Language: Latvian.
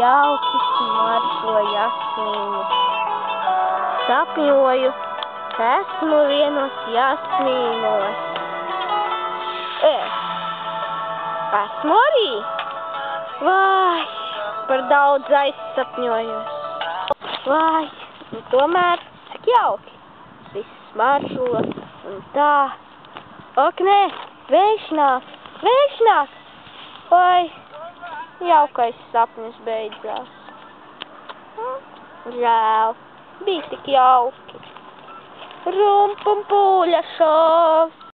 jauki smaržoja jasmīni. Sapņoju, ka esmu vienos jasmīnos. Esmu arī? Vai, par daudz aizsapņojos. Vai, un tomēr, cik jauki. Viss smaržo un tā. Ak, nē, vējš nāk. Vai, jaukais sapnis beidzās. Žēl, bija tik jauki. Rumpum pūļa šovs.